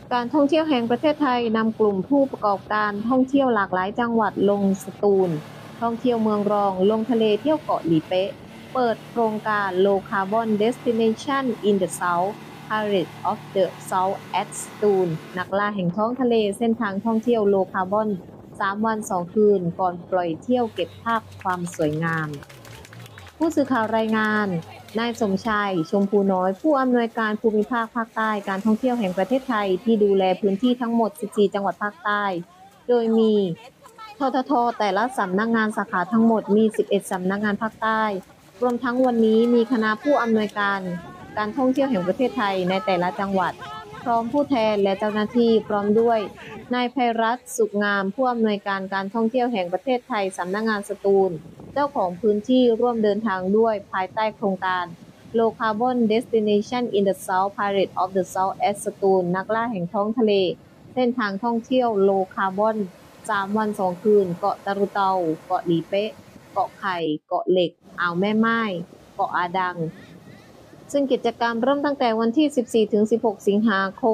การท่องเที่ยวแห่งประเทศไทยนำกลุ่มผู้ประกอบการท่องเที่ยวหลากหลายจังหวัดลงสตูลท่องเที่ยวเมืองรองลงทะเลเที่ยวเกาะหลีเป๊ะเปิดโครงการ Low Carbon Destination in the South Pirates of the South at Stool นักล่าแห่งท้องทะเลเส้นทางท่องเที่ยว Low Carbon 3 วัน 2 คืนก่อนปล่อยเที่ยวเก็บภาพความสวยงามผู้สื่อข่าวรายงานนายสมชายชมพูน้อยผู้อำนวยการภูมิภาคภาคใต้การท่องเที่ยวแห่งประเทศไทยที่ดูแลพื้นที่ทั้งหมด 14 จังหวัดภาคใต้โดยมีทททแต่ละสำนักงานสาขาทั้งหมดมี 11 สำนักงานภาคใต้รวมทั้งวันนี้มีคณะผู้อำนวยการการท่องเที่ยวแห่งประเทศไทยในแต่ละจังหวัดพร้อมผู้แทนและเจ้าหน้าที่พร้อมด้วยนายไพรัตน์สุขงามผู้อำนวยการการท่องเที่ยวแห่งประเทศไทยสำนักงานสตูลเจ้าของพื้นที่ร่วมเดินทางด้วยภายใต้โครงการ Low Carbon Destination in the South Pirates of the South at Stool นักล่าแห่งท้องทะเลเส้นทางท่องเที่ยว Low Carbon 3 วัน 2 คืนเกาะตะรุเตาเกาะหลีเป๊ะเกาะไข่เกาะเหล็กอ่าวแม่ไม้เกาะอาดังซึ่งกิจกรรมเริ่มตั้งแต่วันที่ 14-16 สิงหาคม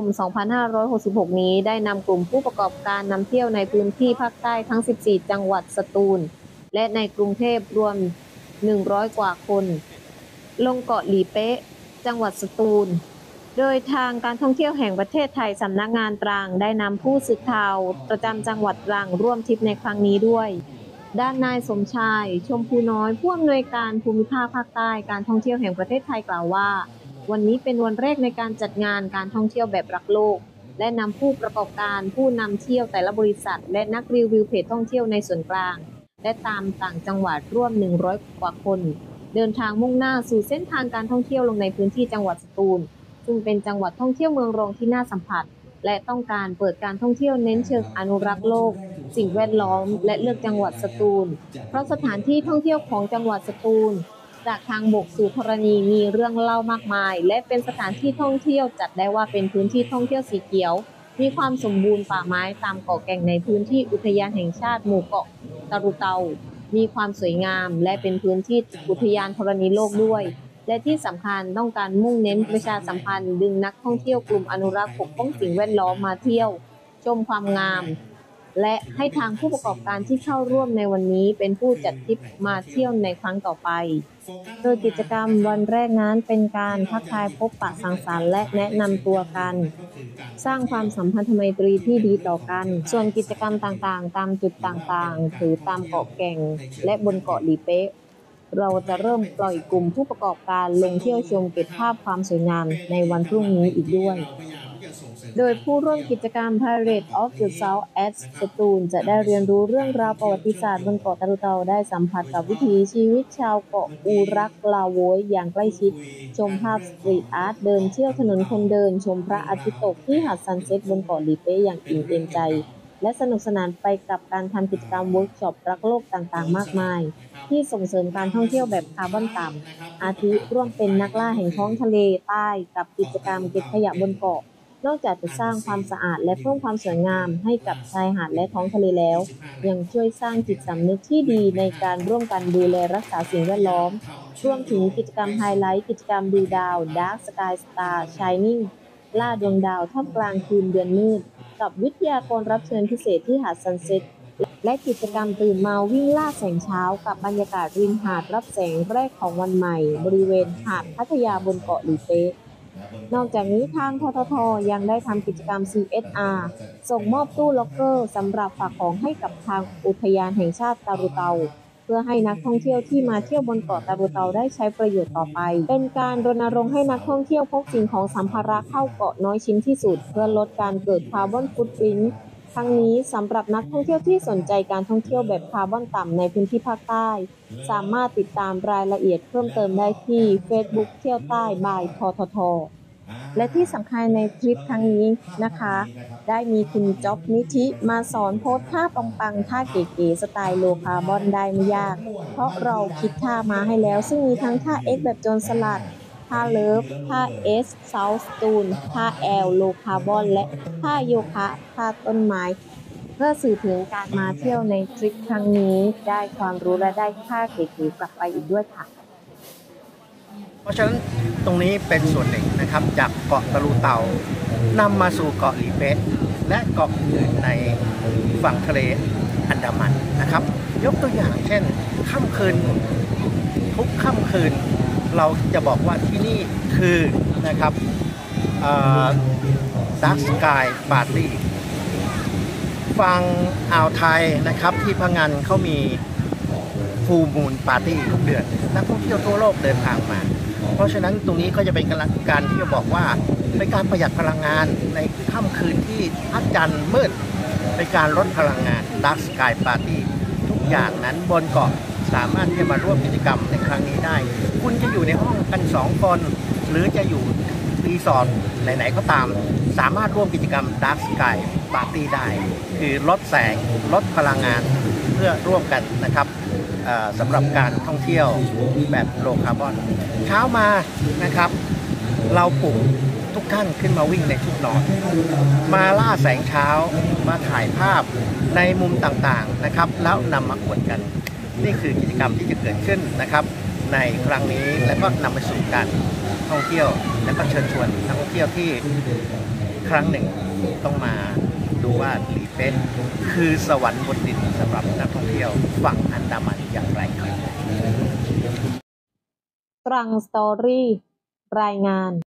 2566 นี้ได้นำกลุ่มผู้ประกอบการนำเที่ยวในพื้นที่ภาคใต้ทั้ง 14 จังหวัดสตูลและในกรุงเทพรวม 100 กว่าคนลงเกาะหลีเป๊ะจังหวัดสตูลโดยทางการท่องเที่ยวแห่งประเทศไทยสำนักงานตรังได้นำผู้สื่อข่าวประจำจังหวัดตรังร่วมทริปในครั้งนี้ด้วยด้านนายสมชายชมพูน้อยผู้อำนวยการภูมิภาคภาคใต้การท่องเที่ยวแห่งประเทศไทยกล่าวว่าวันนี้เป็นวันแรกในการจัดงานการท่องเที่ยวแบบรักโลกและนำผู้ประกอบการผู้นำเที่ยวแต่ละบริษัทและนักรีวิวเพจท่องเที่ยวในส่วนกลางและตามต่างจังหวัดร่วม 100 กว่าคนเดินทางมุ่งหน้าสู่เส้นทางการท่องเที่ยวลงในพื้นที่จังหวัดสตูลซึ่งเป็นจังหวัดท่องเที่ยวเมืองรองที่น่าสัมผัสและต้องการเปิดการท่องเที่ยวเน้นเชิงอนุรักษ์โลกสิ่งแวดล้อมและเลือกจังหวัดสตูลเพราะสถานที่ท่องเที่ยวของจังหวัดสตูลจากทางบกสู่ธรณีมีเรื่องเล่ามากมายและเป็นสถานที่ท่องเที่ยวจัดได้ว่าเป็นพื้นที่ท่องเที่ยวสีเขียวมีความสมบูรณ์ป่าไม้ตามเกาะแก่งในพื้นที่อุทยานแห่งชาติหมู่เกาะตะรุเตามีความสวยงามและเป็นพื้นที่อุทยานธรณีโลกด้วยและที่สำคัญต้องการมุ่งเน้นประชาสัมพันธ์ดึงนักท่องเที่ยวกลุ่มอนุรักษ์ปกป้องสิ่งแวดล้อมมาเที่ยวชมความงามและให้ทางผู้ประกอบการที่เข้าร่วมในวันนี้เป็นผู้จัดทริปมาเที่ยวในครั้งต่อไปโดยกิจกรรมวันแรกนั้นเป็นการทักทายพบปะสังสรรค์และแนะนำตัวกันสร้างความสัมพันธไมตรีที่ดีต่อกันส่วนกิจกรรมต่างๆตามจุดต่างๆหรือตามเกาะแก่งและบนเกาะหลีเป๊ะเราจะเริ่มปล่อยกลุ่มผู้ประกอบการลงเที่ยวชมเก็บภาพความสวยงามในวันพรุ่งนี้อีกด้วยโดยผู้ร่วมกิจกรรม Pirates of the South at Stool จะได้เรียนรู้เรื่องราวประวัติศาสตร์บนเกาะตะรุเตาได้สัมผัสกับวิถีชีวิตชาวเกาะอูรักลาโวยอย่างใกล้ชิดชมภาพสตรีทอาร์ตเดินเที่ยวถนนคนเดินชมพระอาทิตย์ตกที่หาดซันเซ็ตบนเกาะหลีเป๊ะอย่างอิ่มเอมใจและสนุกสนานไปกับการทำกิจกรรมเวิร์กช็อปรักโลกต่างๆมากมายที่ส่งเสริมการท่องเที่ยวแบบคาร์บอนต่ำอาทิร่วมเป็นนักล่าแห่งท้องทะเลใต้กับกิจกรรมเก็บขยะบนเกาะนอกจากจะสร้างความสะอาดและเพิ่มความสวยงามให้กับชายหาดและท้องทะเลแล้วยังช่วยสร้างจิตสำนึกที่ดีในการร่วมกันดูแลรักษาสิ่งแวดล้อมรวมถึงกิจกรรมไฮไลท์กิจกรรมดูดาว Dark Sky Star Shining ล่าดวงดาวท่ามกลางคืนเดือนมืดกับวิทยากรรับเชิญพิเศษที่หาดซันเซ็ตและกิจกรรมตื่นมาวิ่งล่าแสงเช้ากับบรรยากาศริมหาดรับแสงแรกของวันใหม่บริเวณหาดพัทยาบนเกาะหลีเป๊ะนอกจากนี้ทางทททยังได้ทำกิจกรรม CSR ส่งมอบตู้ล็อกเกอร์สำหรับฝากของให้กับทางอุทยานแห่งชาติตะรุเตาเพื่อให้นักท่องเที่ยวที่มาเที่ยวบนเกาะตะรุเตาได้ใช้ประโยชน์ต่อไปเป็นการรณรงค์ให้นักท่องเที่ยวพกสิ่งของสัมภาระเข้าเกาะน้อยชิ้นที่สุดเพื่อลดการเกิดคาร์บอนฟุตพริ้นท์ทั้งนี้สำหรับนักท่องเที่ยวที่สนใจการท่องเที่ยวแบบคาร์บอนต่ำในพื้นที่ภาคใต้สามารถติดตามรายละเอียดเพิ่มเติมได้ที่ Facebook เที่ยวใต้บายทททและที่สำคัญในทริปครั้งนี้นะคะได้มีคุณจ๊อบนิธิมาสอนโพสท่าปังๆท่าเก๋ๆสไตล์โลคาร์บอนได้ไม่ยากเพราะเราคิดท่ามาให้แล้วซึ่งมีทั้งท่า X แบบโจรสลัดท่าเลิฟท่า S South Stool ท่า L โลคาร์บอนและท่าโยคะท่าต้นไม้เพื่อสื่อถึงการมาเที่ยวในทริปครั้งนี้ได้ความรู้และได้ท่าเก๋ๆกลับไปอีกด้วยค่ะเพราะฉะนั้นตรงนี้เป็นส่วนหนึ่งนะครับจากเกาะตะลุเตานำมาสู่เกาะหลีเป๊ะและเกาะอื่นในฝั่งทะเลอันดามันนะครับยกตัวอย่างเช่นค่ำคืนทุกค่ำคืนเราจะบอกว่าที่นี่คือนะครับดักสกายปาร์ตี้ฝั่งอ่าวไทยนะครับที่พังงานเขามีฟูลมูนปาร์ตี้ทุกเดือนนักท่องเที่ยวทั่วโลกเดินทางมาเพราะฉะนั้นตรงนี้ก็จะเป็นการที่จะบอกว่าเป็นการประหยัดพลังงานในค่ำคืนที่พระจันทร์มืดเป็นการลดพลังงานดักสกายปาร์ตี้ทุกอย่างนั้นบนเกาะสามารถที่จะมาร่วมกิจกรรมในครั้งนี้ได้คุณจะอยู่ในห้องกัน2 คนหรือจะอยู่รีสอร์ทไหนๆก็ตามสามารถร่วมกิจกรรมดักสกายปาร์ตี้ได้คือลดแสงลดพลังงานเพื่อร่วมกันนะครับสำหรับการท่องเที่ยวแบบโลคาร์บอนเช้ามานะครับเราปลุกทุกท่านขึ้นมาวิ่งในชุดนอนมาล่าแสงเช้ามาถ่ายภาพในมุมต่างๆนะครับแล้วนำมาอวดกันนี่คือกิจกรรมที่จะเกิดขึ้นนะครับในครั้งนี้และก็นำไปสู่การท่องเที่ยวและก็เชิญชวนนักท่องเที่ยวที่ครั้งหนึ่งต้องมาดูว่าหลีเป๊ะคือสวรรค์บนดินสำหรับนักท่องเที่ยวฝั่งอันดามันอย่างไรครับตรังสตอรี่รายงาน